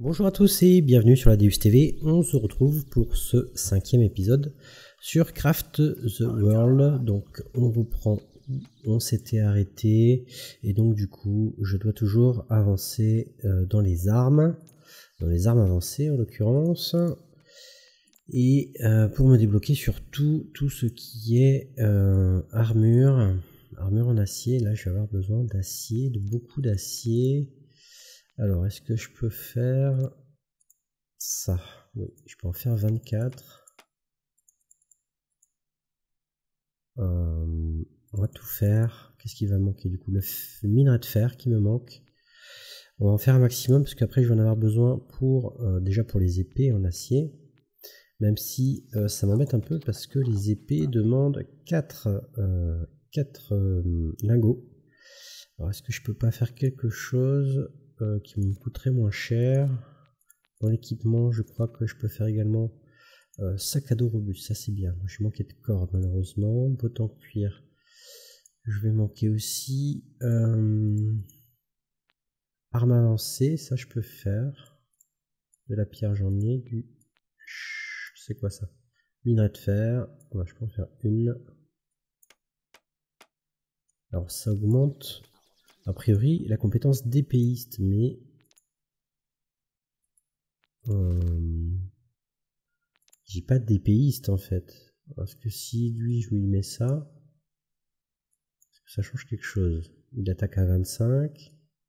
Bonjour à tous et bienvenue sur la Deus TV. On se retrouve pour ce 5e épisode sur Craft the World. Donc on reprend, on s'était arrêté et donc du coup je dois toujours avancer dans les armes avancées en l'occurrence. Et pour me débloquer sur tout ce qui est armure en acier. Là je vais avoir besoin d'acier, de beaucoup d'acier. Alors, est-ce que je peux faire ça? Oui, je peux en faire 24. On va tout faire. Qu'est-ce qui va me manquer du coup? Le minerai de fer qui me manque. On va en faire un maximum parce qu'après je vais en avoir besoin pour déjà pour les épées en acier. Même si ça m'embête un peu parce que les épées demandent 4 lingots. Alors, est-ce que je peux pas faire quelque chose qui me coûterait moins cher? Dans l'équipement, je crois que je peux faire également sac à dos robuste, ça c'est bien. Je vais manquer de cordes malheureusement. Bottes en cuir, je vais manquer aussi. Arme avancée, ça je peux faire. De la pierre j'en ai, du... C'est quoi ça? Minerai de fer, ouais, je peux en faire une. Alors ça augmente a priori la compétence d'épéiste, mais... j'ai pas d'épéiste en fait. Parce que si lui je lui mets ça, ça change quelque chose. Il attaque à 25.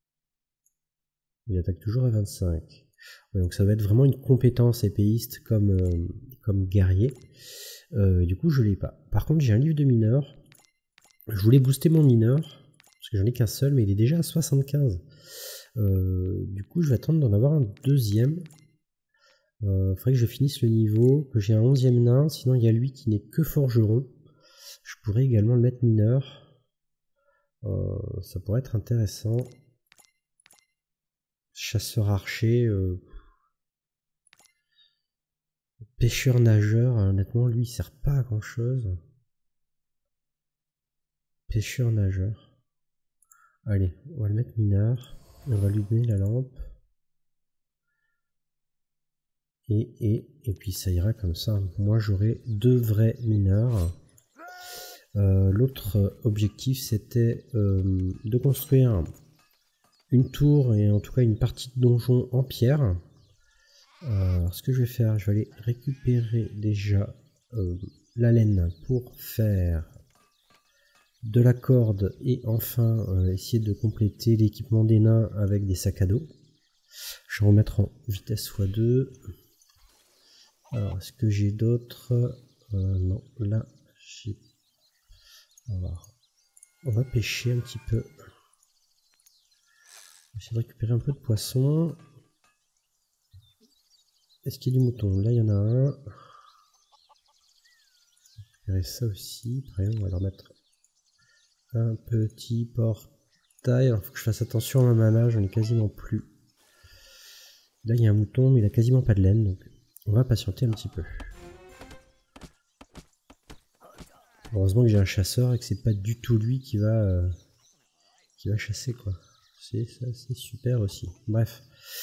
Il attaque toujours à 25. Ouais, donc ça va être vraiment une compétence épéiste comme guerrier. Du coup je l'ai pas. Par contre j'ai un livre de mineur. Je voulais booster mon mineur. Parce que j'en ai qu'un seul, mais il est déjà à 75. Du coup je vais attendre d'en avoir un deuxième. Faudrait que je finisse le niveau, que j'ai un 11e nain, sinon il y a lui qui n'est que forgeron. Je pourrais également le mettre mineur. Ça pourrait être intéressant. Chasseur archer, pêcheur nageur, honnêtement lui il sert pas à grand chose. Pêcheur nageur. Allez, on va le mettre mineur. On va lui donner la lampe. Et puis ça ira comme ça. Moi j'aurai 2 vrais mineurs. L'autre objectif c'était de construire une tour et en tout cas une partie de donjon en pierre. Ce que je vais faire, je vais aller récupérer déjà la laine pour faire de la corde et enfin essayer de compléter l'équipement des nains avec des sacs à dos. Je vais remettre en vitesse x2. Alors, est-ce que j'ai d'autres? Non, là, j'ai... On va pêcher un petit peu. On va essayer de récupérer un peu de poisson. Est-ce qu'il y a du mouton? Là, il y en a un. On va récupérer ça aussi. Pareil, on va leur mettre un petit portail. Alors, il faut que je fasse attention à ma mana, j'en ai quasiment plus. Là, il y a un mouton, mais il a quasiment pas de laine, donc on va patienter un petit peu. Heureusement que j'ai un chasseur et que c'est pas du tout lui qui va chasser, quoi. C'est super aussi. Bref.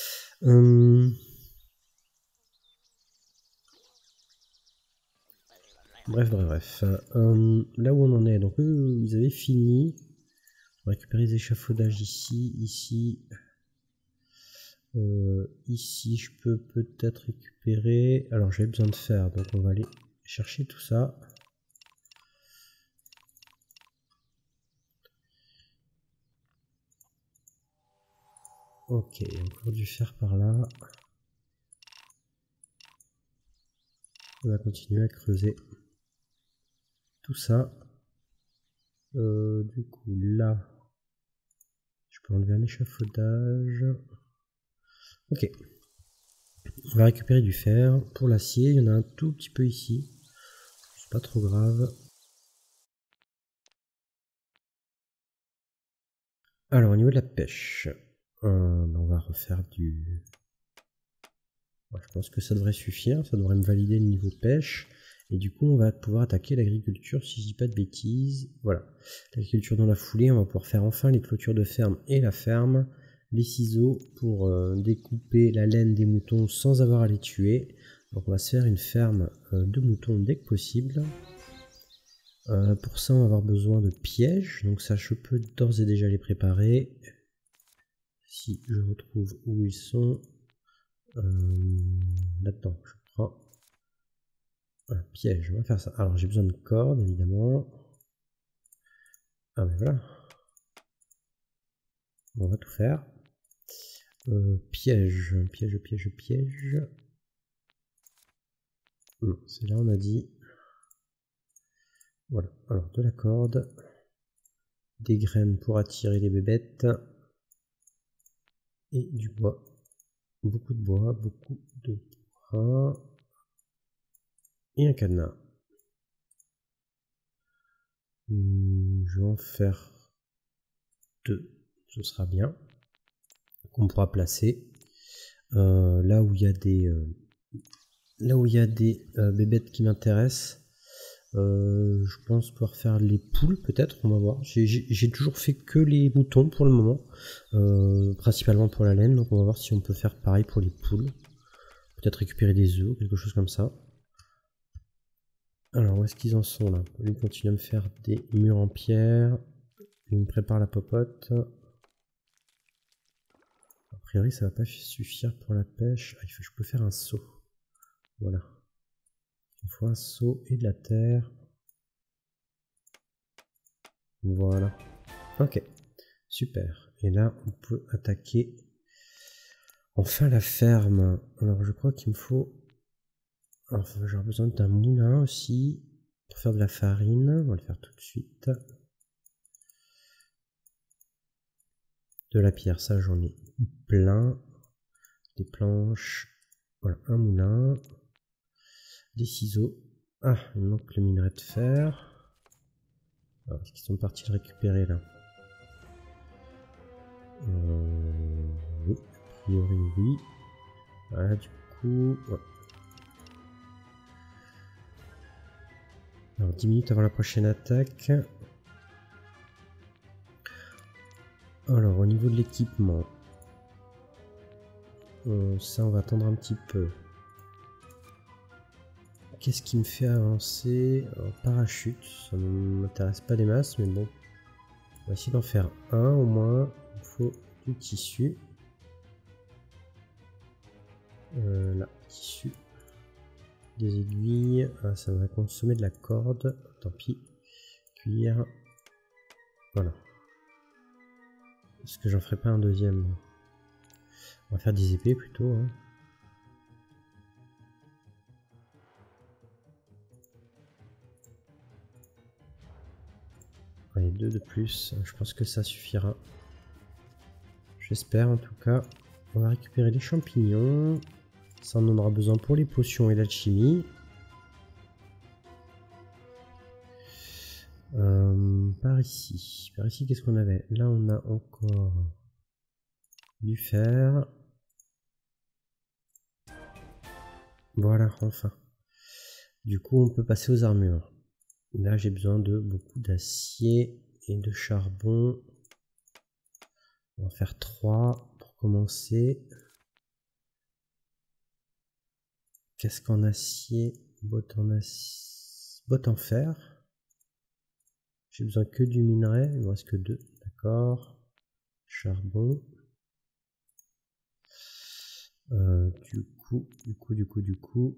Bref. Là où on en est, donc eux, ils avaient fini. On va récupérer les échafaudages ici. Ici, je peux peut-être récupérer... Alors, j'avais besoin de fer, donc on va aller chercher tout ça. Ok, encore du fer par là. On va continuer à creuser tout ça. Du coup, là, je peux enlever un échafaudage. Ok. On va récupérer du fer. Pour l'acier, il y en a un tout petit peu ici. C'est pas trop grave. Alors, au niveau de la pêche, on va refaire du... Je pense que ça devrait suffire. Ça devrait me valider le niveau pêche. Et du coup, on va pouvoir attaquer l'agriculture, si je dis pas de bêtises. Voilà. L'agriculture dans la foulée, on va pouvoir faire enfin les clôtures de ferme et la ferme. les ciseaux pour découper la laine des moutons sans avoir à les tuer. Donc on va se faire une ferme de moutons dès que possible. Pour ça on va avoir besoin de pièges, donc ça je peux d'ores et déjà les préparer. Si je retrouve où ils sont, là-dedans je prends un piège, on va faire ça. Alors j'ai besoin de cordes évidemment. Ah ben voilà, on va tout faire. Piège. Non, c'est là on a dit. Voilà, alors de la corde, des graines pour attirer les bébêtes, et du bois. Beaucoup de bois, et un cadenas. Je vais en faire 2, ce sera bien. Qu'on pourra placer là où il y a des bébêtes qui m'intéressent. Je pense pouvoir faire les poules peut-être, on va voir. J'ai toujours fait que les moutons pour le moment, principalement pour la laine, donc on va voir si on peut faire pareil pour les poules. Peut-être récupérer des œufs, quelque chose comme ça. Alors où est-ce qu'ils en sont là? Lui continue à me faire des murs en pierre, il me prépare la popote. A priori ça va pas suffire pour la pêche. Ah, je peux faire un seau. Voilà. Il faut un seau et de la terre. Voilà. Ok. Super. Et là, on peut attaquer enfin la ferme. Alors, je crois qu'il me faut... Enfin, j'aurai besoin d'un moulin aussi pour faire de la farine. On va le faire tout de suite. De la pierre, ça j'en ai plein. Des planches. Voilà, un moulin. Des ciseaux. Ah, il me manque le minerai de fer. Alors, est-ce qu'ils sont partis le récupérer là? Oui, a priori oui. Voilà, du coup... Ouais. Alors 10 minutes avant la prochaine attaque. Alors au niveau de l'équipement, ça on va attendre un petit peu. Qu'est-ce qui me fait avancer? Alors, parachute, ça ne m'intéresse pas des masses, mais bon. On va essayer d'en faire un au moins. Il faut du tissu. Là, tissu. Des aiguilles. Ah, ça va consommer de la corde. Tant pis. Cuir. Voilà. Est-ce que j'en ferai pas un deuxième? On va faire des épées plutôt. Hein. Allez, 2 de plus. Je pense que ça suffira. J'espère en tout cas. On va récupérer les champignons. Ça on en aura besoin pour les potions et l'alchimie. Par ici, qu'est-ce qu'on avait? Là, on a encore du fer. Voilà, enfin. Du coup, on peut passer aux armures. Là, j'ai besoin de beaucoup d'acier et de charbon. On va en faire 3 pour commencer. Casque en acier, botte en fer. J'ai besoin que du minerai, il ne me reste que 2, d'accord. Charbon. Du coup.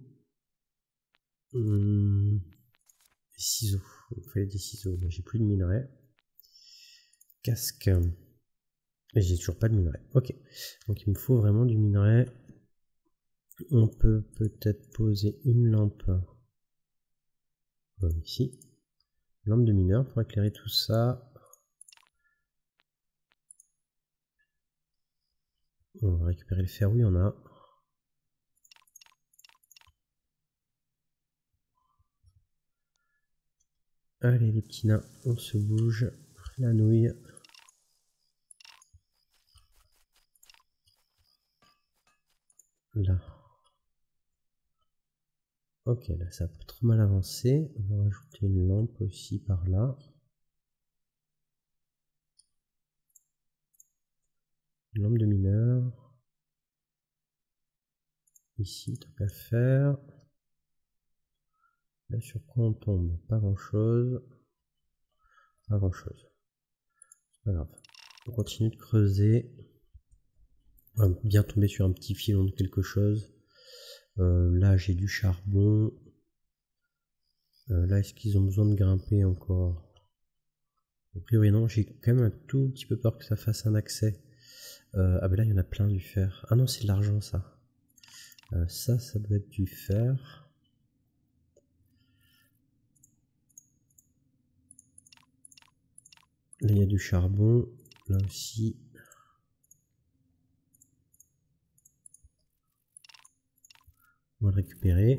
Des ciseaux. Il fallait des ciseaux, mais j'ai plus de minerai. Casque. Mais j'ai toujours pas de minerai. Ok. Donc il me faut vraiment du minerai. On peut peut-être poser une lampe. Ici. Lampe de mineur pour éclairer tout ça. On va récupérer le fer, oui, il y en a. Allez les petits nains, on se bouge. La nouille. Là. Ok, là ça a pas trop mal avancé. On va rajouter une lampe aussi par là. lampe de mineur. Ici, tant qu'à faire. Là, sur quoi on tombe? Pas grand chose. Pas grand chose. C'est pas grave. On continue de creuser. On va bien tomber sur un petit filon de quelque chose. Là, j'ai du charbon. Là, est-ce qu'ils ont besoin de grimper encore? A priori, non. J'ai quand même un tout petit peu peur que ça fasse un accès. Ah ben là, il y en a plein du fer. Ah non, c'est de l'argent, ça. Ça doit être du fer. Là, il y a du charbon. Là aussi. On va le récupérer.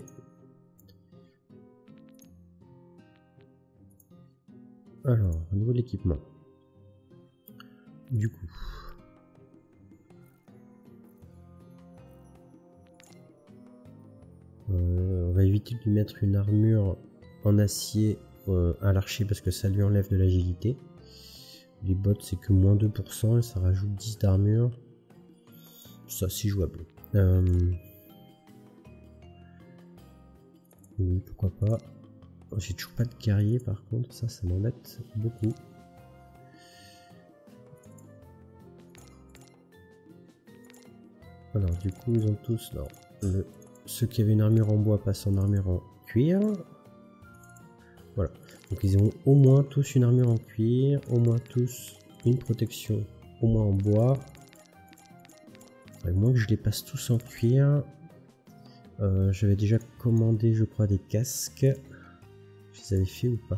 Alors, au niveau de l'équipement. Du coup. On va éviter de lui mettre une armure en acier à l'archer parce que ça lui enlève de l'agilité. Les bottes c'est que moins 2% et ça rajoute 10 d'armure. Ça c'est jouable. Oui, pourquoi pas. J'ai toujours pas de guerrier par contre, ça m'embête beaucoup. Alors du coup ils ont tous... Non, ceux qui avaient une armure en bois passent en armure en cuir. Voilà, donc ils ont au moins tous une armure en cuir, au moins tous une protection, au moins en bois. À moins que je les passe tous en cuir. J'avais déjà commandé je crois des casques. Je les avais fait ou pas?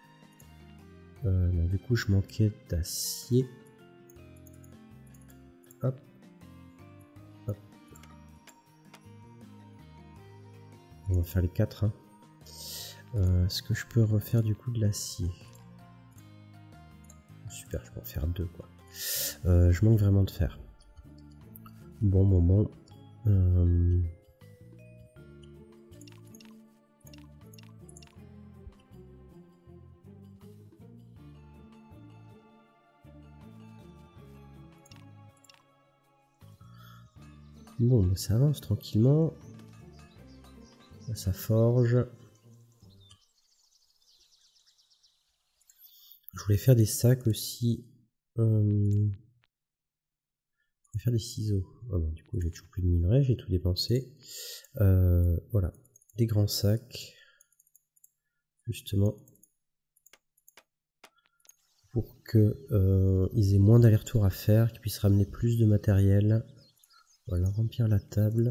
Non, du coup je manquais d'acier. Hop. Hop. On va faire les 4. Hein. Est-ce que je peux refaire du coup de l'acier? Super, je peux en faire 2 quoi. Je manque vraiment de fer. Bon. Bon, ça avance tranquillement. Ça forge. Je voulais faire des sacs aussi. Je voulais faire des ciseaux. Oh non, du coup, j'ai toujours plus de minerais, j'ai tout dépensé. Voilà, des grands sacs. Justement. Pour que ils aient moins d'aller-retour à faire, qu'ils puissent ramener plus de matériel. Voilà, remplir la table.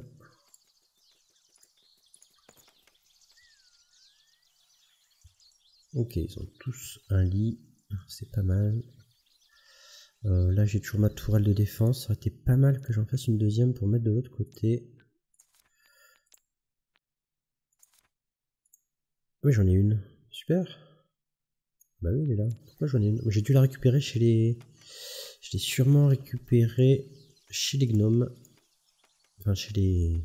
Ok, ils ont tous un lit, c'est pas mal. Là j'ai toujours ma tourelle de défense, ça aurait été pas mal que j'en fasse une deuxième pour mettre de l'autre côté. Oui j'en ai une, super. Bah oui il est là, pourquoi j'en ai une? J'ai dû la récupérer chez les... Je l'ai sûrement récupéré chez les gnomes. Enfin chez les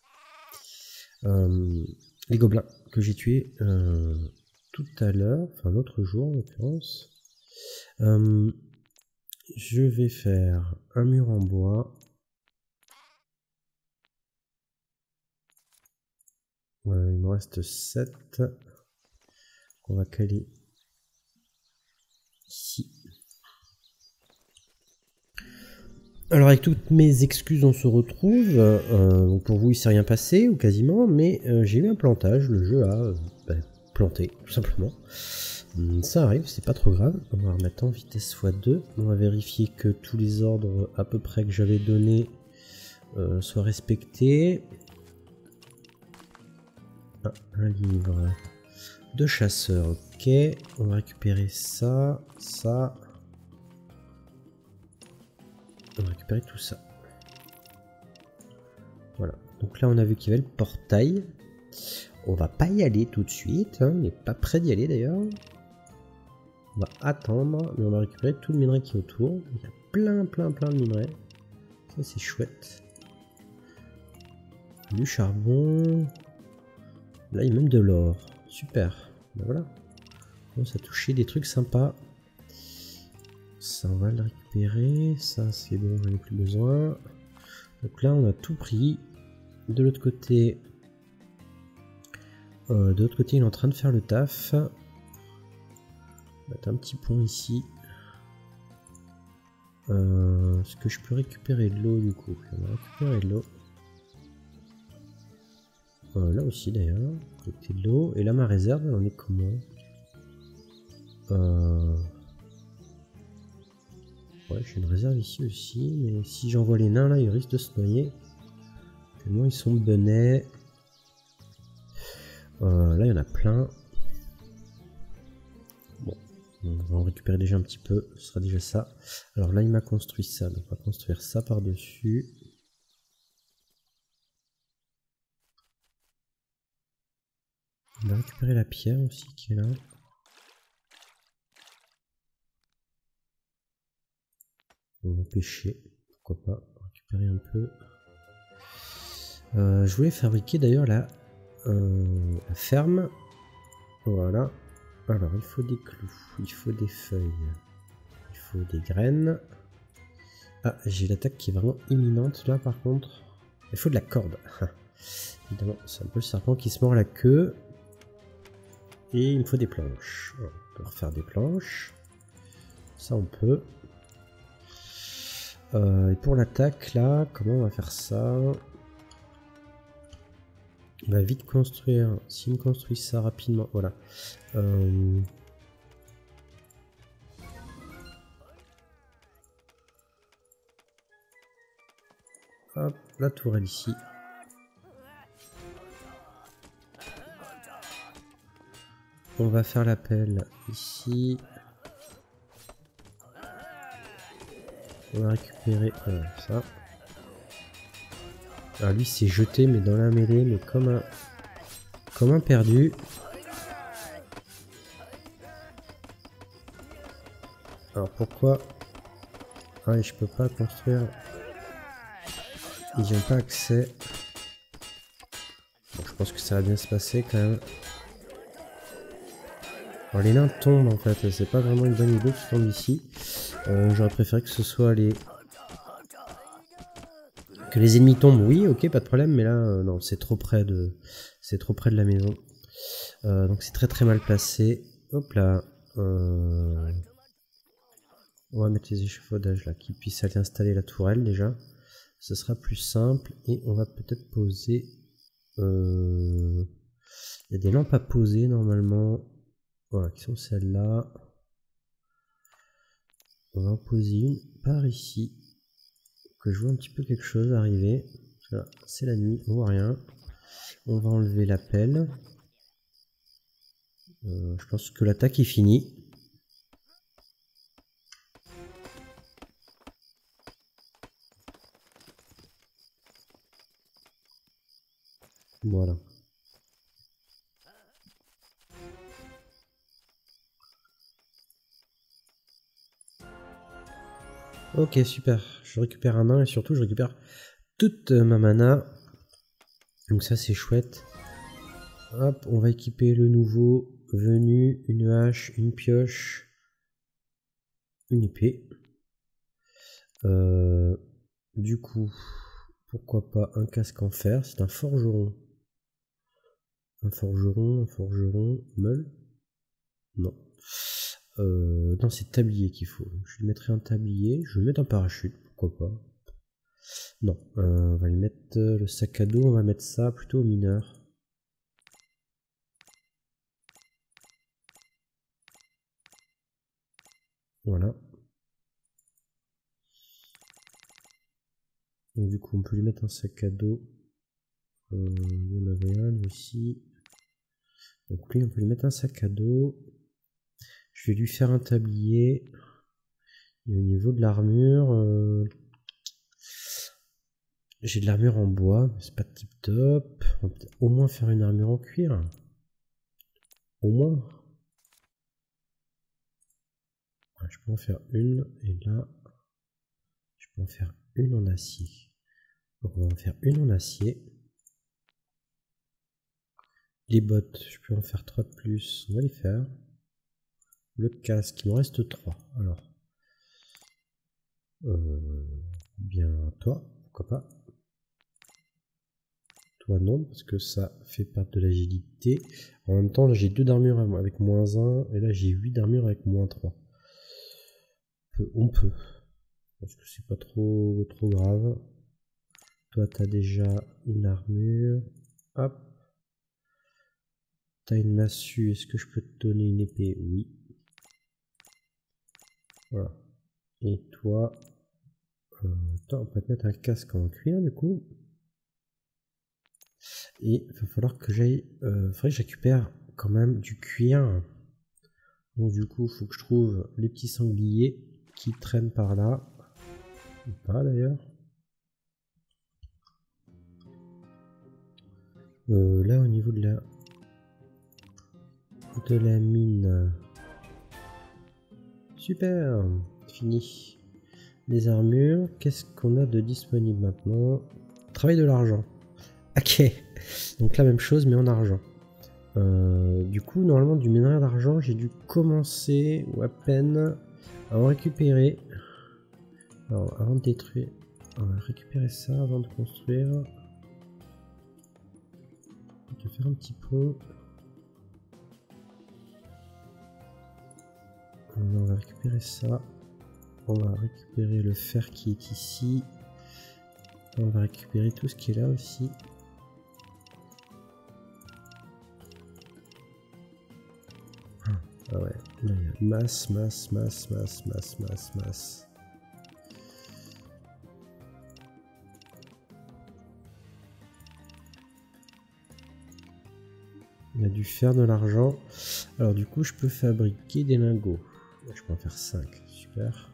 gobelins que j'ai tués tout à l'heure, enfin l'autre jour en l'occurrence. Je vais faire un mur en bois. Voilà, il me reste 7. On va caler ici. Alors avec toutes mes excuses on se retrouve. Pour vous il s'est rien passé ou quasiment, mais j'ai eu un plantage. Le jeu a planté tout simplement. Ça arrive, c'est pas trop grave. On va remettre en vitesse x2. On va vérifier que tous les ordres à peu près que j'avais donnés soient respectés. Ah, un livre de chasseur, ok. On va récupérer ça, ça. On va récupérer tout ça. Voilà. Donc là, on a vu qu'il y avait le portail. On va pas y aller tout de suite. Hein. On n'est pas prêt d'y aller d'ailleurs. On va attendre, mais on va récupérer tout le minerai qui est autour. Il y a plein de minerais. Ça, c'est chouette. Du charbon. Là, il y a même de l'or. Super. Ben voilà. On commence à toucher des trucs sympas. Ça, on va le récupérer. Ça, c'est bon, j'en ai plus besoin. Donc là, on a tout pris. De l'autre côté, il est en train de faire le taf. On va mettre un petit pont ici. Est-ce que je peux récupérer de l'eau du coup? On va récupérer de l'eau. Là aussi d'ailleurs, collecter de l'eau. Et là ma réserve, elle en est comment? Ouais, j'ai une réserve ici aussi, mais si j'envoie les nains là, ils risquent de se noyer. Tellement ils sont benets. Là il y en a plein. Bon, on va en récupérer déjà un petit peu, ce sera déjà ça. Alors là il m'a construit ça, donc on va construire ça par-dessus. On va récupérer la pierre aussi qui est là. On va pêcher, pourquoi pas, récupérer un peu. Je voulais fabriquer d'ailleurs la ferme. Voilà. Alors il faut des clous, il faut des feuilles, il faut des graines. Ah, j'ai l'attaque qui est vraiment imminente là par contre. Il faut de la corde. Évidemment, c'est un peu le serpent qui se mord la queue. Et il me faut des planches. Alors, on peut refaire des planches. Ça on peut. Et pour l'attaque là, comment on va faire ça? On va vite construire. S'il me construit ça rapidement, voilà. Hop, la tourelle ici. On va faire l'appel ici. On va récupérer ça. Alors lui s'est jeté mais dans la mêlée, mais comme un perdu. Alors pourquoi? Ah, je peux pas construire. Ils n'ont pas accès. Bon, je pense que ça va bien se passer quand même. Alors les nains tombent en fait, c'est pas vraiment une bonne idée qu'ils tombent ici. J'aurais préféré que ce soit les... Que les ennemis tombent, oui, ok, pas de problème, mais là, non, c'est trop près de... C'est trop près de la maison. Donc c'est très très mal placé. Hop là. On va mettre les échafaudages là, qui puissent aller installer la tourelle déjà. Ce sera plus simple. Et on va peut-être poser... Il y a des lampes à poser normalement. Voilà, qui sont celles-là. On va en poser une par ici. Que je vois un petit peu quelque chose arriver. Voilà, c'est la nuit, on voit rien. On va enlever la pelle. Je pense que l'attaque est finie. Voilà. Ok, super. Je récupère un nain et surtout je récupère toute ma mana. Donc ça c'est chouette. Hop, on va équiper le nouveau venu, une hache, une pioche, une épée. Du coup, pourquoi pas un casque en fer, c'est un forgeron. Un forgeron, meule? Non. Non, c'est tablier qu'il faut. Je lui mettrai un tablier, je vais mettre un parachute, pourquoi pas. Non, on va lui mettre le sac à dos, on va mettre ça plutôt au mineur. Voilà. Et du coup, on peut lui mettre un sac à dos. Il y en avait un lui aussi. Donc lui, on peut lui mettre un sac à dos. Je vais lui faire un tablier. Et au niveau de l'armure, j'ai de l'armure en bois, mais c'est pas tip top. On va peut-être au moins faire une armure en cuir. Au moins. Je peux en faire une. Et là, je peux en faire une en acier. Donc on va en faire une en acier. Les bottes, je peux en faire 3 de plus. On va les faire. Le casque, il m'en reste 3. Alors, Bien toi, pourquoi pas. Toi non, parce que ça fait perdre de l'agilité. En même temps, là j'ai 2 d'armure avec -1, et là j'ai 8 d'armure avec -3. On peut. Parce que c'est pas trop grave. Toi t'as déjà une armure. Hop. T'as une massue, est-ce que je peux te donner une épée? Oui. Voilà. Et toi, on peut te mettre un casque en cuir du coup. Et il va falloir que j'aille... faudrait que je récupère quand même du cuir. Donc du coup, il faut que je trouve les petits sangliers qui traînent par là. Ou pas d'ailleurs. Là au niveau de la mine. Super, fini. Les armures, qu'est-ce qu'on a de disponible maintenant? Travail de l'argent. Ok, donc la même chose mais en argent. Du coup, normalement, du minerai d'argent, j'ai dû commencer, ou à peine, à en récupérer. Alors, avant de détruire, on va récupérer ça avant de construire. On va faire un petit pont. On va récupérer ça. On va récupérer le fer qui est ici. On va récupérer tout ce qui est là aussi. Ah ouais, là il y a masse. Il y a du fer, de l'argent. Alors du coup, je peux fabriquer des lingots. Je peux en faire 5, super.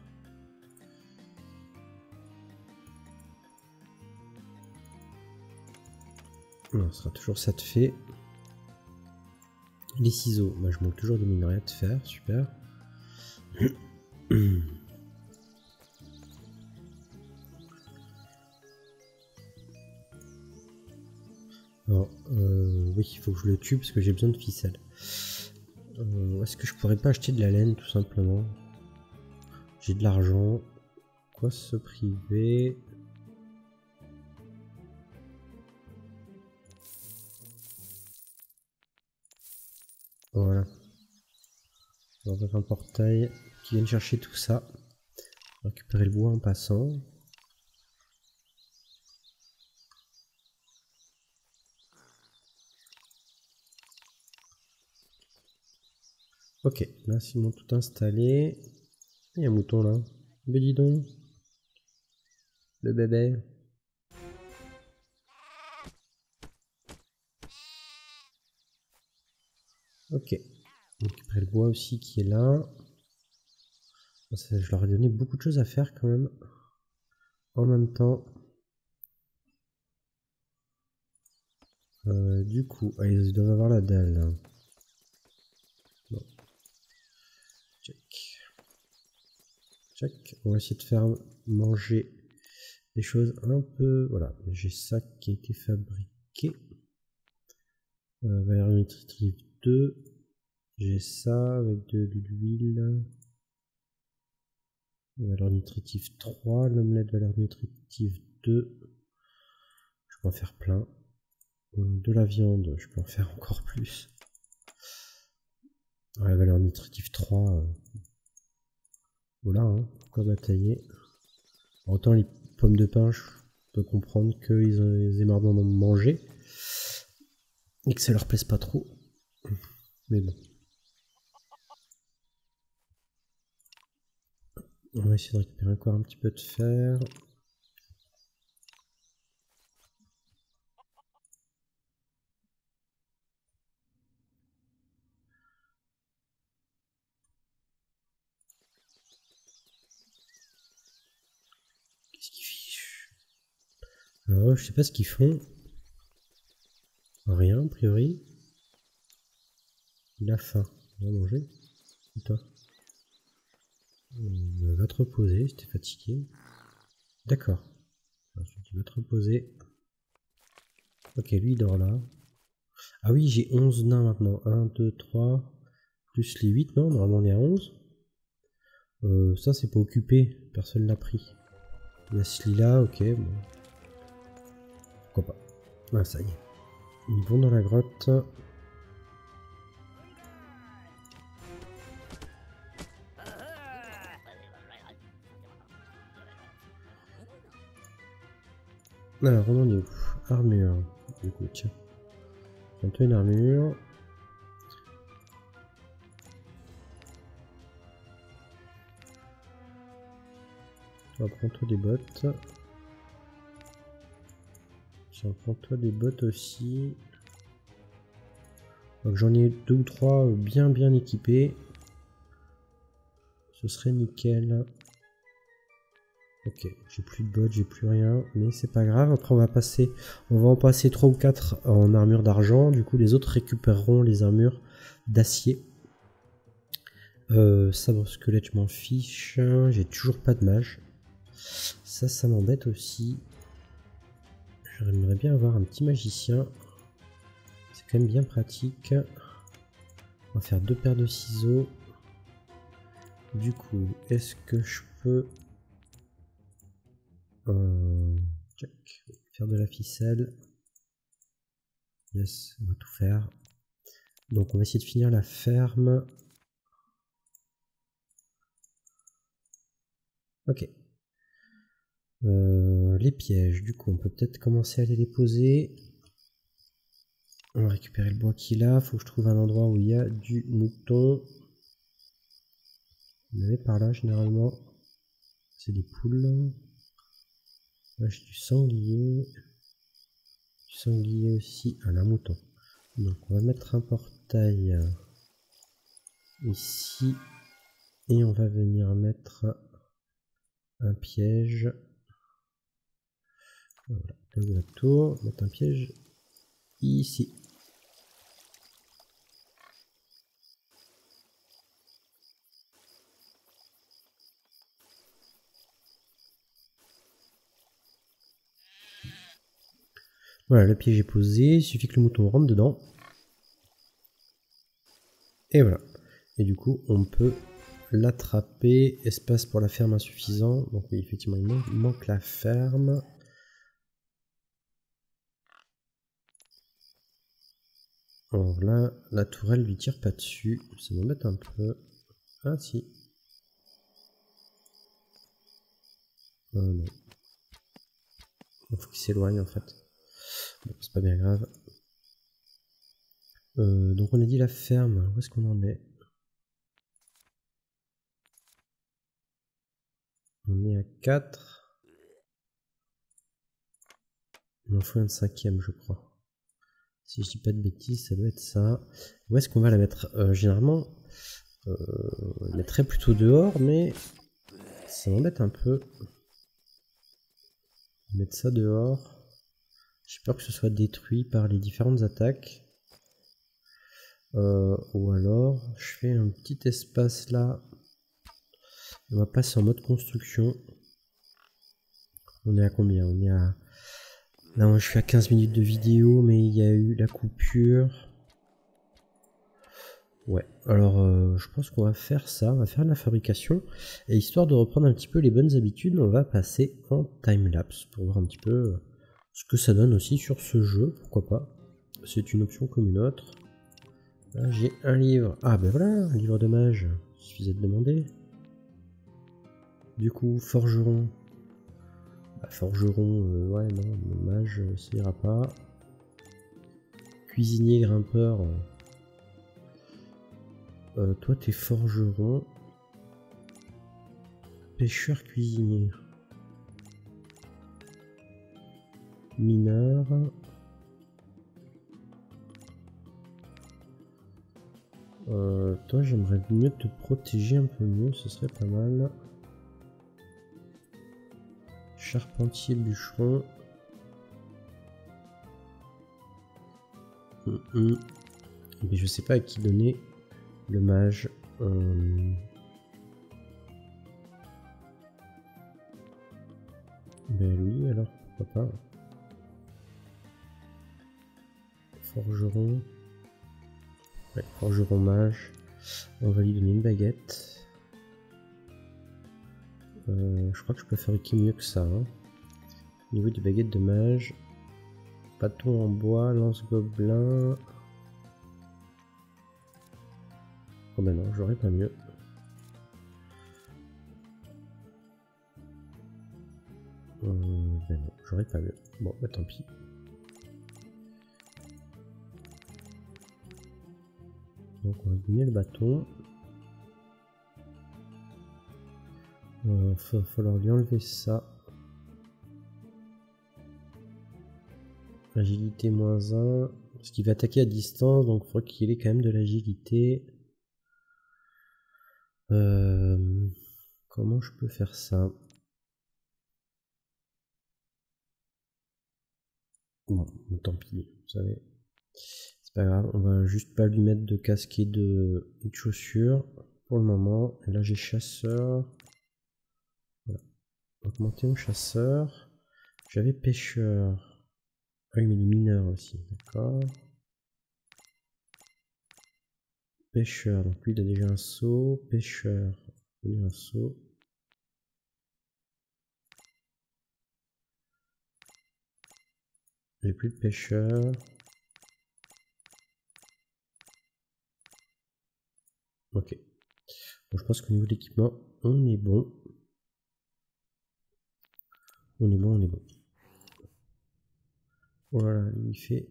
Non, ce sera toujours ça de fait. Les ciseaux, moi je manque toujours de minerais de fer, super. Alors, oui, il faut que je le tue parce que j'ai besoin de ficelle. Est-ce que je pourrais pas acheter de la laine tout simplement? J'ai de l'argent. Quoi se priver? Voilà. On va faire un portail qui vienne chercher tout ça. Récupérer le bois en passant. Ok, là c'est bon, tout installé. Il y a un mouton là. Mais dis donc. Le bébé. Ok. On récupère le bois aussi qui est là. Je leur ai donné beaucoup de choses à faire quand même. En même temps. Du coup, ils doivent avoir la dalle. Bon. Check. Check. On va essayer de faire manger des choses un peu... Voilà, j'ai ça qui a été fabriqué. Valeur nutritive 2. J'ai ça avec de l'huile. Valeur nutritive 3. L'omelette valeur nutritive 2. Je peux en faire plein. De la viande, je peux en faire encore plus. Ouais, valeur nutritive 3. Voilà, hein, pourquoi batailler? Autant les pommes de pin, je peux comprendre qu'ils aient marre d'en manger. Et que ça leur plaise pas trop. Mais bon. On va essayer de récupérer encore un petit peu de fer. Qu'est-ce qu'ils fichent? Alors, je sais pas ce qu'ils font. Rien, a priori. Il a faim. On va manger. Et toi? Va te reposer, si t'es fatigué. D'accord. Tu vas te reposer. Ok, lui il dort là. Ah oui, j'ai 11 nains maintenant. 1, 2, 3. Plus les 8, non? Normalement on est à 11. Ça c'est pas occupé. Personne l'a pris. Il y a ce lit-là, ok, bon. Pourquoi pas. Ah, ça y est. Ils vont dans la grotte. Alors, on en est où? Armure. Du coup, tiens. Prends-toi une armure. Toi, prends-toi des bottes. Tiens, prends-toi des bottes aussi. Donc j'en ai 2 ou 3 bien équipés. Ce serait nickel. Ok, j'ai plus de bottes, j'ai plus rien, mais c'est pas grave. Après on va en passer 3 ou 4 en armure d'argent. Du coup les autres récupéreront les armures d'acier. Sabre squelette, je m'en fiche. J'ai toujours pas de mage. Ça m'embête aussi. J'aimerais bien avoir un petit magicien. C'est quand même bien pratique. On va faire 2 paires de ciseaux. Du coup, est-ce que je peux check. Faire de la ficelle? Yes, on va tout faire. Donc on va essayer de finir la ferme. Ok. Les pièges, du coup, on peut peut-être commencer à aller les poser. On va récupérer le bois qu'il a. Faut que je trouve un endroit où il y a du mouton. On avait par là généralement. C'est des poules. Là j'ai du sanglier. Du sanglier aussi. Ah, un mouton. Donc on va mettre un portail ici. Et on va venir mettre un piège. Voilà, place de la tour, mettre un piège ici. Voilà, le piège est posé, il suffit que le mouton rentre dedans. Et voilà. Et du coup, on peut l'attraper. Espace pour la ferme insuffisant. Donc oui, effectivement, il manque la ferme. Alors là, la tourelle lui tire pas dessus. Ça m'embête un peu. Ah si. Oh non. Il faut qu'il s'éloigne en fait. Bon, c'est pas bien grave. Donc on a dit la ferme. Où est-ce qu'on en est? On est à 4. Il en faut un 5e, je crois. Si je dis pas de bêtises, ça doit être ça. Où est-ce qu'on va la mettre? Généralement, on la mettrait plutôt dehors, mais ça m'embête un peu. Mettre ça dehors. J'ai peur que ce soit détruit par les différentes attaques. Ou alors, je fais un petit espace là. On va passer en mode construction. On est à combien? On est à... Là, moi, je suis à 15 minutes de vidéo, mais il y a eu la coupure. Ouais, alors je pense qu'on va faire ça, on va faire de la fabrication. Et histoire de reprendre un petit peu les bonnes habitudes, on va passer en timelapse pour voir un petit peu ce que ça donne aussi sur ce jeu, pourquoi pas. C'est une option comme une autre. Là, j'ai un livre. Ah ben voilà, un livre de mage, il suffisait de demander. Du coup, forgeron. Bah, forgeron, ouais, non, mage, ça ira pas. Cuisinier, grimpeur. Toi, t'es forgeron. Pêcheur, cuisinier. Mineur. Toi, j'aimerais mieux te protéger un peu mieux, ce serait pas mal. Charpentier, bûcheron. Mais je sais pas à qui donner le mage. Ben lui, alors pourquoi pas. Forgeron. Ouais, forgeron mage. On va lui donner une baguette. Je crois que je peux fabriquer mieux que ça. Hein. Au niveau des baguettes de mage. Bâton en bois, lance-gobelin. Oh ben non, j'aurais pas mieux. Ben non, j'aurais pas mieux. Bon, bah tant pis. Donc on va gagner le bâton. Il va falloir lui enlever ça. Agilité -1. Parce qu'il va attaquer à distance, donc il faut qu'il ait quand même de l'agilité. Comment je peux faire ça? Bon, tant pis, vous savez. C'est pas grave, on va juste pas lui mettre de casque et de chaussures pour le moment. Et là j'ai chasseur. Voilà. Augmenter mon chasseur. J'avais pêcheur. Ah oui, mais les mineurs aussi, d'accord. Pêcheur, donc lui il a déjà un saut. Pêcheur, il a un saut. J'ai plus de pêcheur. Ok. Bon, je pense qu'au niveau de l'équipement, on est bon. On est bon, on est bon. Voilà, il fait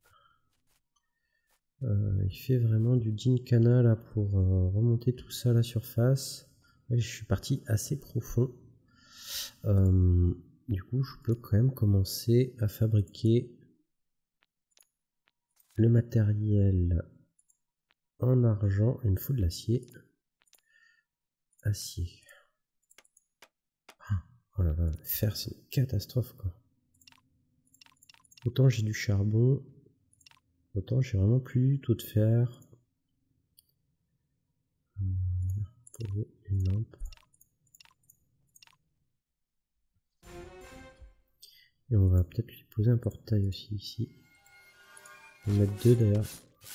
vraiment du Gincana là pour remonter tout ça à la surface. Là, je suis parti assez profond. Du coup, je peux quand même commencer à fabriquer le matériel en argent. Il me faut de l'acier. Acier. Oh là là, fer, c'est une catastrophe quoi. Autant j'ai du charbon, autant j'ai vraiment plus du tout de fer. Poser une lampe. Et on va peut-être lui poser un portail aussi ici. On va mettre 2 d'ailleurs.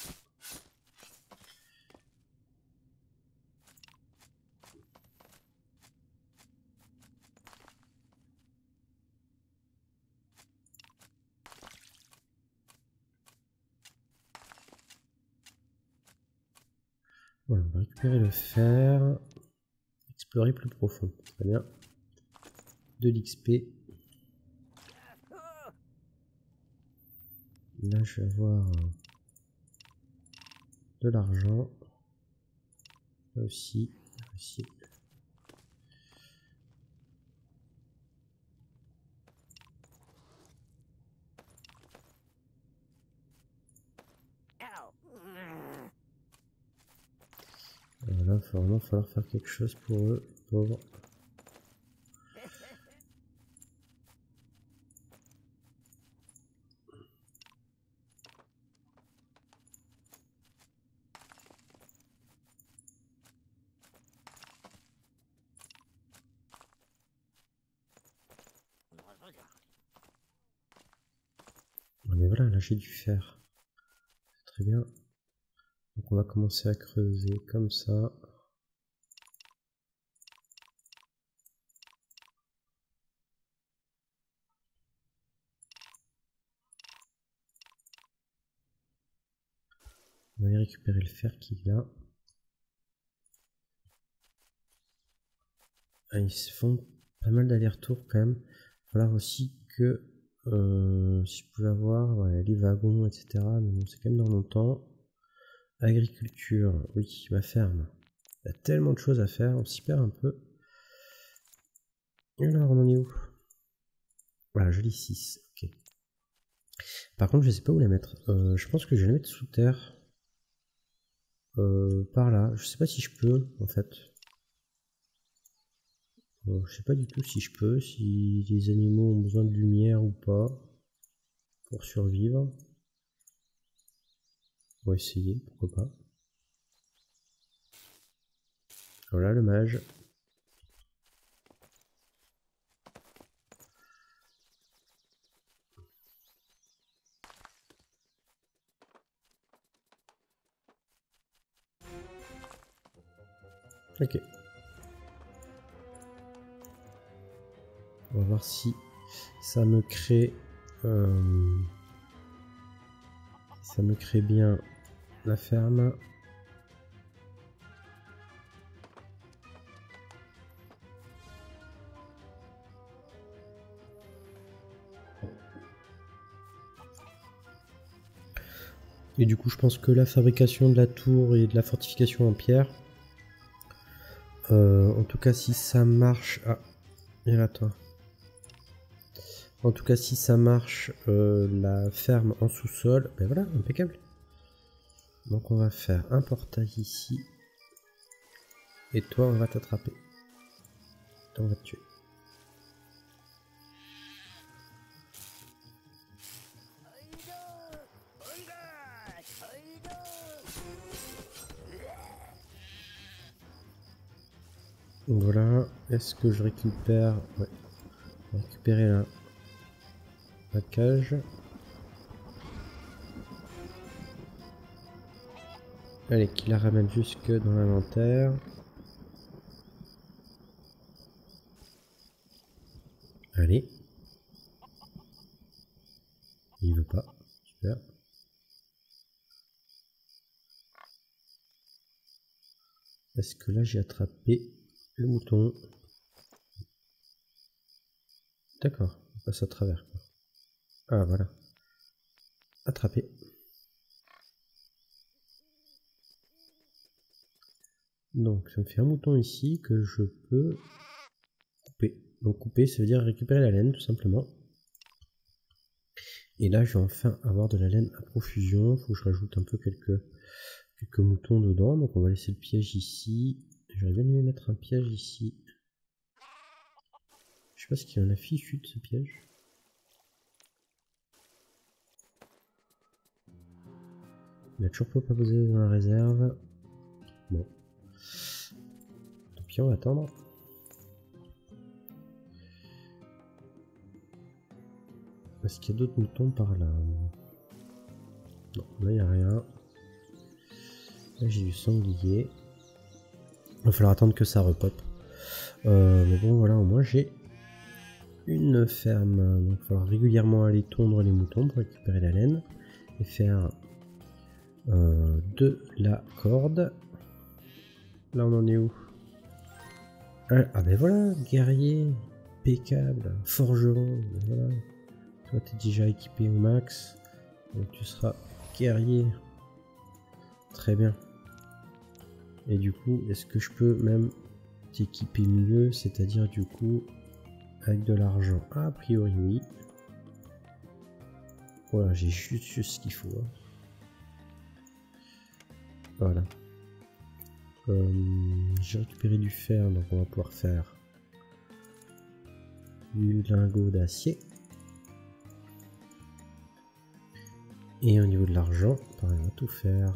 Voilà, on va récupérer le fer. Explorer plus profond. Très bien. De l'XP. Là, je vais avoir de l'argent. Là aussi. Là aussi. Voilà, il va vraiment falloir faire quelque chose pour eux, pauvres. Mais voilà, là j'ai du fer. Très bien. Donc on va commencer à creuser comme ça. On va aller récupérer le fer qu'il y a. Ah, ils se font pas mal d'allers-retours quand même. Il va falloir aussi que si je pouvais avoir ouais, les wagons, etc. Mais bon, c'est quand même dans mon temps. Agriculture, oui, ma ferme. Il y a tellement de choses à faire, on s'y perd un peu. Et alors, on en est où? Voilà, je lis 6, ok. Par contre, je sais pas où la mettre. Je pense que je vais la mettre sous terre. Par là. Je sais pas si je peux, en fait. Je sais pas du tout si je peux, si les animaux ont besoin de lumière ou pas pour survivre. On va essayer, pourquoi pas. Voilà le mage. Ok. voir si ça me crée bien la ferme. Et du coup, je pense que la fabrication de la tour et de la fortification en pierre, en tout cas, si ça marche... Ah, et là, toi. En tout cas, si ça marche, la ferme en sous-sol, ben voilà, impeccable. Donc on va faire un portail ici. Et toi, on va t'attraper. On va te tuer. Donc voilà, est-ce que je récupère... Ouais, on va récupérer la cage. Allez, qui la ramène jusque dans l'inventaire. Allez. Il veut pas. Super. Est-ce que là j'ai attrapé le mouton? D'accord, on passe à travers. Ah voilà. Attrapé. Donc ça me fait un mouton ici que je peux couper. Donc couper, ça veut dire récupérer la laine tout simplement. Et là je vais enfin avoir de la laine à profusion. Il faut que je rajoute un peu quelques moutons dedans. Donc on va laisser le piège ici. J'aurais bien aimé mettre un piège ici. Je sais pas ce qu'il y en a fichu de ce piège. Il a toujours pas posé dans la réserve. Bon. Tant pis, on va attendre. Est-ce qu'il y a d'autres moutons par là? Non, là il n'y a rien. Là j'ai du sanglier. Il va falloir attendre que ça repop. Mais bon voilà, au moins j'ai une ferme. Donc il va falloir régulièrement aller tondre les moutons pour récupérer la laine. Et faire de la corde. Là on en est où? Ah ben voilà, guerrier, impeccable, forgeron, voilà. Toi t'es déjà équipé au max, donc tu seras guerrier. Très bien. Et du coup, est-ce que je peux même t'équiper mieux, c'est-à-dire du coup avec de l'argent? Ah, a priori oui. Voilà, j'ai juste ce qu'il faut. Hein. Voilà. J'ai récupéré du fer, donc on va pouvoir faire du lingot d'acier. Et au niveau de l'argent, pareil, on va tout faire.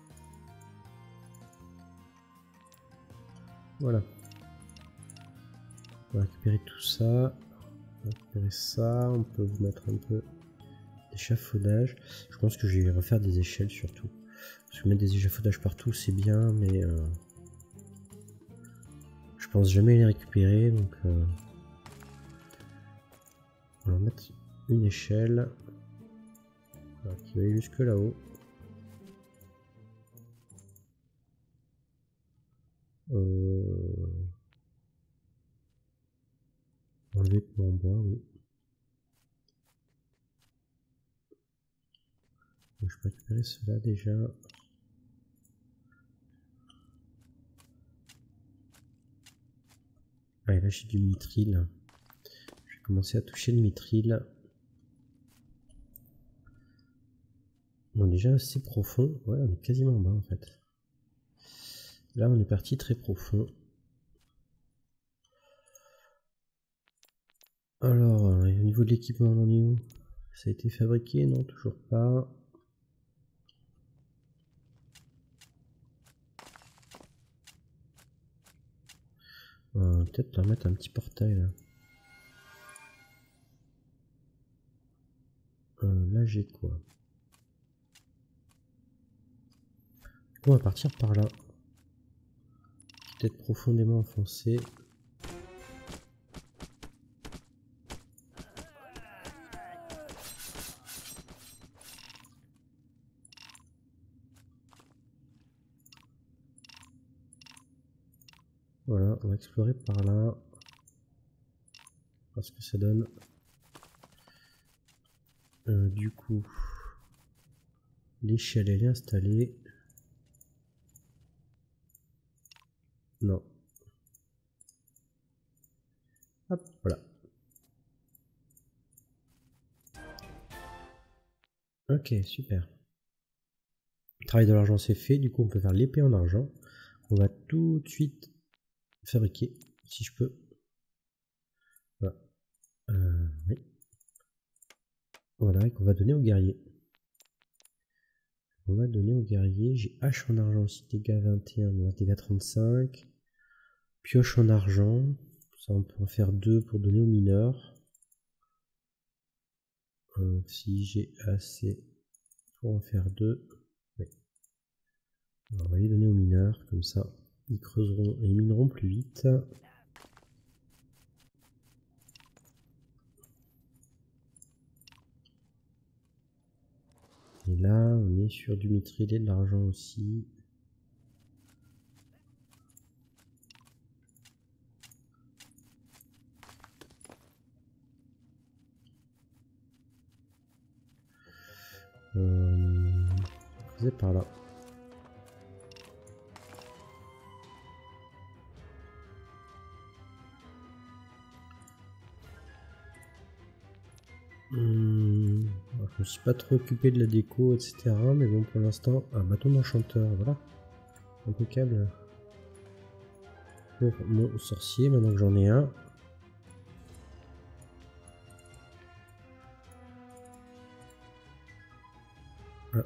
Voilà. On va récupérer tout ça. On va récupérer ça. On peut vous mettre un peu d'échafaudage. Je pense que je vais refaire des échelles surtout. Parce que mettre des échafaudages partout c'est bien, mais je pense jamais les récupérer. Donc on va mettre une échelle qui va aller jusque là-haut. Enlever mon bois, oui. Donc, je peux récupérer cela déjà. Ah, et là j'ai du mithril. Je vais commencer à toucher le mithril. Bon, déjà c'est profond. Ouais, on est quasiment en bas en fait. Là on est parti très profond. Alors, au niveau de l'équipement, on en est où? Ça a été fabriqué? Non, toujours pas. Peut-être leur mettre un petit portail là. Là j'ai quoi? On va partir par là. Peut-être profondément enfoncé. Voilà, on va explorer par là. Voir ce que ça donne. Du coup, l'échelle elle est installée. Non. Hop, voilà. Ok, super. Le travail de l'argent c'est fait, du coup on peut faire l'épée en argent. On va tout de suite fabriquer, si je peux. Voilà. Oui. Voilà, et qu'on va donner au guerrier. On va donner au guerrier. J'ai hache en argent aussi, dégâts 21, dégâts 35. Pioche en argent. Ça, on peut en faire 2 pour donner aux mineurs. Si j'ai assez pour en faire 2. Oui. Alors, on va les donner aux mineurs, comme ça, ils creuseront et ils mineront plus vite. Et là, on est sur du mithril et de l'argent aussi. C'est par là. Alors, je me suis pas trop occupé de la déco, etc. Mais bon, pour l'instant, un bâton d'enchanteur, voilà. Impeccable. Pour mon sorcier, maintenant que j'en ai un. Ah.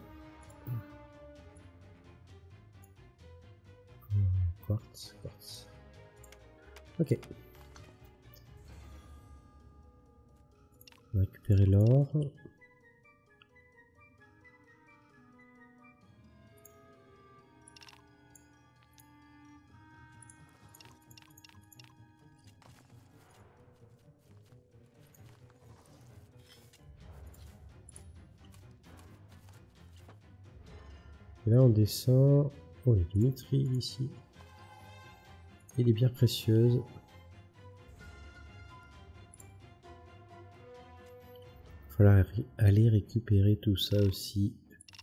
Quartz, quartz. Ok. On va récupérer l'or. Et là on descend. Oh, il y a du mithril ici. Et des pierres précieuses. Il va falloir aller récupérer tout ça aussi.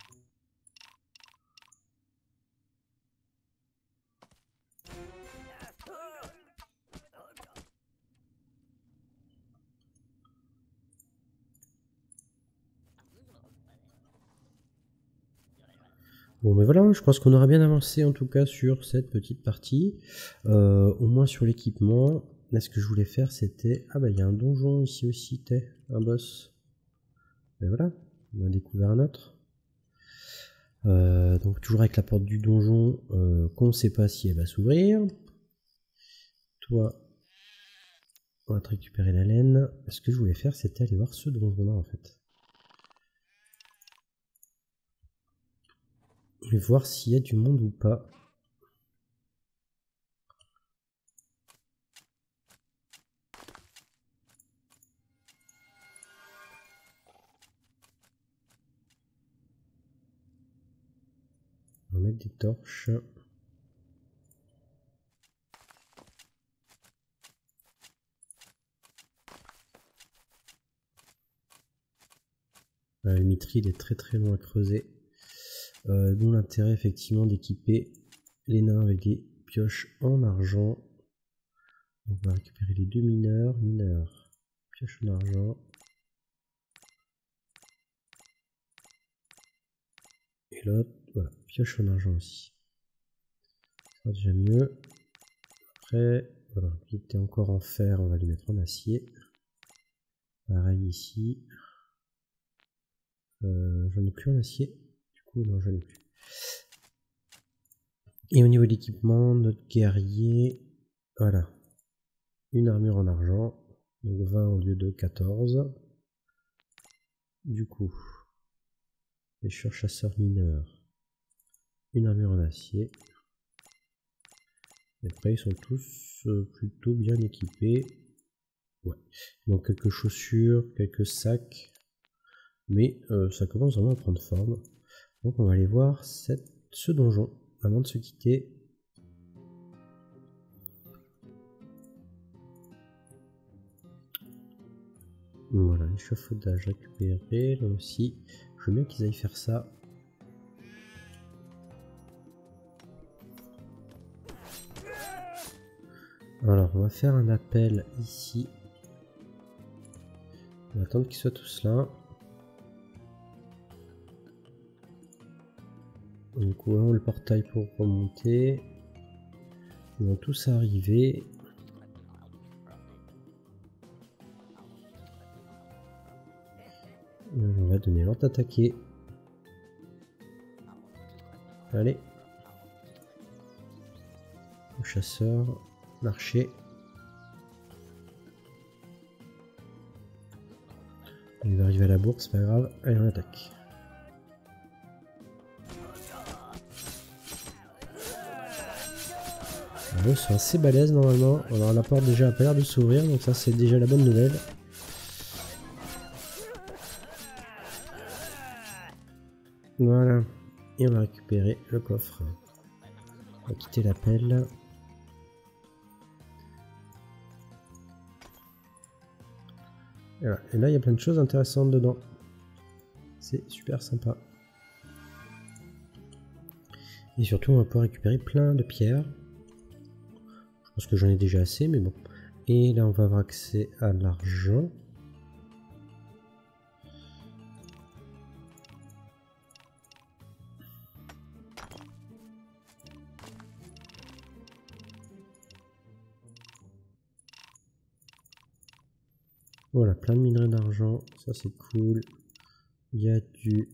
Bon, mais voilà, je pense qu'on aura bien avancé en tout cas sur cette petite partie. Au moins sur l'équipement. Là, ce que je voulais faire, c'était... Ah bah, il y a un donjon ici aussi, un boss. Et voilà, on a découvert un autre. Donc toujours avec la porte du donjon, qu'on ne sait pas si elle va s'ouvrir. Toi, on va te récupérer la laine. Ce que je voulais faire, c'était aller voir ce donjon-là en fait. Et voir s'il y a du monde ou pas. On va mettre des torches. Le mithril est très très loin à creuser. D'où l'intérêt effectivement d'équiper les nains avec des pioches en argent. Donc on va récupérer les deux mineurs. Pioche en argent. Et l'autre, voilà, pioche en argent aussi. Ça va déjà mieux. Après, voilà, il était encore en fer, on va les mettre en acier. Pareil ici. J'en ai plus en acier. Du coup, non, j'en ai plus. Et au niveau de l'équipement, notre guerrier, voilà. Une armure en argent. Donc 20 au lieu de 14. Du coup, pêcheur, chasseur, mineur. Une armure en acier. Et après, ils sont tous plutôt bien équipés. Ouais. Donc quelques chaussures, quelques sacs. Mais ça commence vraiment à prendre forme. Donc on va aller voir ce donjon avant de se quitter. Voilà, l'échafaudage récupéré, là aussi. Je veux bien qu'ils aillent faire ça. Alors, on va faire un appel ici. On va attendre qu'ils soient tous là. Donc, ouvrons le portail pour remonter. Ils vont tous arriver. On va donner l'ordre d'attaquer. Allez. Le chasseur, l'archer. Il va arriver à la bourse, c'est pas grave. Allez, on attaque. Eux sont assez balèzes normalement. Alors la porte déjà a pas l'air de s'ouvrir, donc ça c'est déjà la bonne nouvelle. Voilà. Et on va récupérer le coffre. On va quitter l'appel. Voilà. Et là il y a plein de choses intéressantes dedans. C'est super sympa. Et surtout on va pouvoir récupérer plein de pierres. Je pense que j'en ai déjà assez, mais bon. Et là, on va avoir accès à l'argent. Voilà, plein de minerais d'argent. Ça, c'est cool. Il y a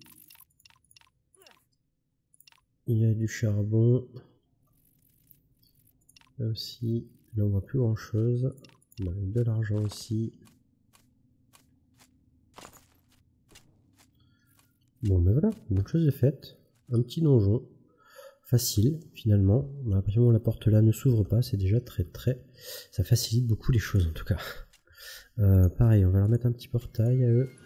du charbon. Là aussi, là on voit plus grand chose. On a de l'argent aussi. Bon ben voilà, une chose est faite. Un petit donjon. Facile finalement. À partir du moment où la porte là ne s'ouvre pas, c'est déjà très. Ça facilite beaucoup les choses en tout cas. Pareil, on va leur mettre un petit portail à eux.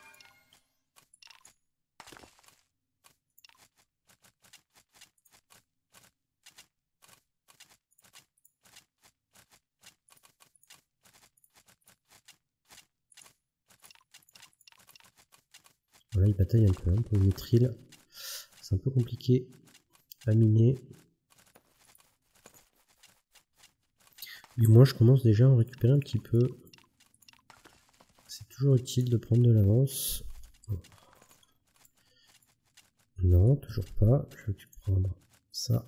Voilà, ils bataillent un peu hein, pour le mithril. C'est un peu compliqué à miner. Mais moi je commence déjà à en récupérer un petit peu. C'est toujours utile de prendre de l'avance. Non, toujours pas. Je vais prendre ça.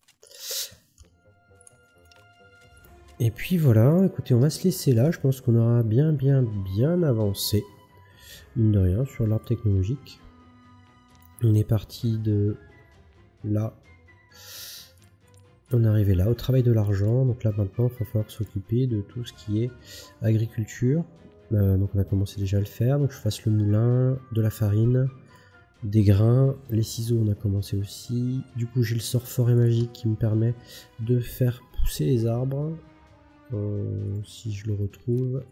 Et puis voilà, écoutez, on va se laisser là. Je pense qu'on aura bien avancé. Mine de rien, sur l'arbre technologique. On est parti de là. On est arrivé là, au travail de l'argent. Donc là maintenant, il va falloir s'occuper de tout ce qui est agriculture. Donc on a commencé déjà à le faire. Donc je fasse le moulin, de la farine, des grains, les ciseaux on a commencé aussi. Du coup j'ai le sort forêt magique qui me permet de faire pousser les arbres. Si je le retrouve.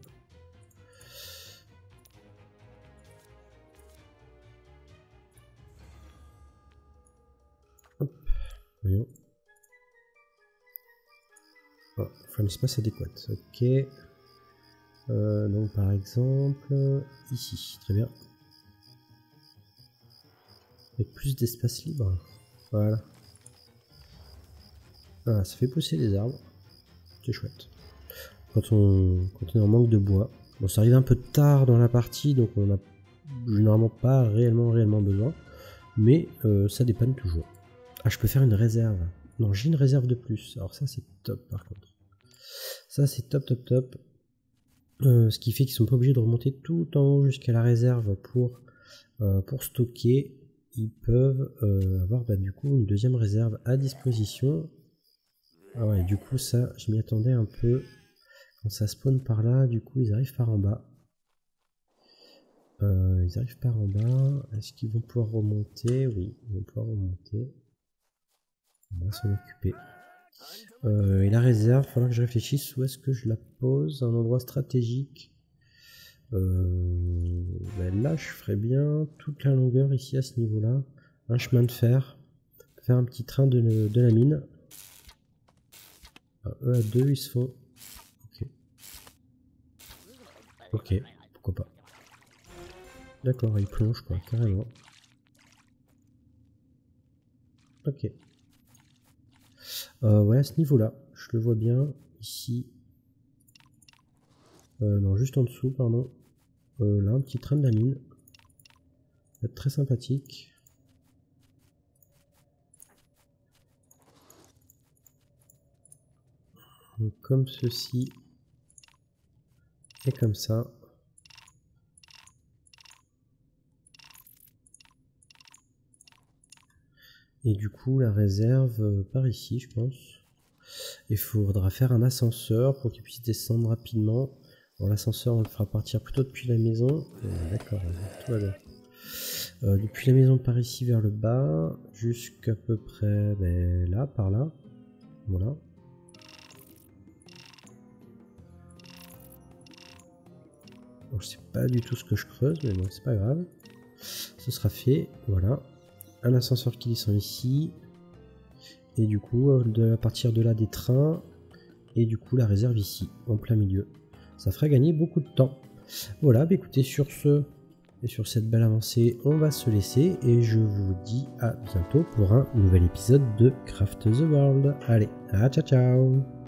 Hop, voyons. Oh, il faut un espace adéquat. Ok. Donc par exemple, ici, très bien. Avec plus d'espace libre. Voilà. Voilà, ça fait pousser les arbres. C'est chouette. Quand on est en manque de bois. Bon, ça arrive un peu tard dans la partie, donc on n'a généralement pas réellement besoin. Mais ça dépanne toujours. Ah, je peux faire une réserve. Non, j'ai une réserve de plus. Alors ça, c'est top par contre. Ça, c'est top. Ce qui fait qu'ils sont pas obligés de remonter tout en haut jusqu'à la réserve pour stocker. Ils peuvent avoir du coup une deuxième réserve à disposition. Ah ouais, du coup ça, je m'y attendais un peu. Quand ça spawn par là, du coup ils arrivent par en bas. Est-ce qu'ils vont pouvoir remonter? Oui, ils vont pouvoir remonter. On va s'en occuper. Et la réserve, il faudra que je réfléchisse où est-ce que je la pose. Un endroit stratégique. Là je ferais bien toute la longueur ici à ce niveau là, un chemin de fer, faire un petit train de la mine. Alors, eux à deux ils se font ok, pourquoi pas. D'accord, il plonge quoi, carrément. Ok. Ouais, à ce niveau-là, je le vois bien. Ici. Non, juste en dessous, pardon. Là, un petit train de la mine. Ça va être très sympathique. Donc, comme ceci. Et comme ça. Et du coup, la réserve par ici, je pense. Il faudra faire un ascenseur pour qu'il puisse descendre rapidement. Bon, l'ascenseur, on le fera partir plutôt depuis la maison. D'accord, tout va bien. Depuis la maison par ici vers le bas, jusqu'à peu près là, par là. Voilà. Donc, je sais pas du tout ce que je creuse, mais bon, c'est pas grave. Ce sera fait. Voilà. Un ascenseur qui descend ici. Et du coup, à partir de là, des trains. Et du coup, la réserve ici, en plein milieu. Ça fera gagner beaucoup de temps. Voilà, bah écoutez, sur ce, et sur cette belle avancée, on va se laisser. Et je vous dis à bientôt pour un nouvel épisode de Craft the World. Allez, ciao ciao.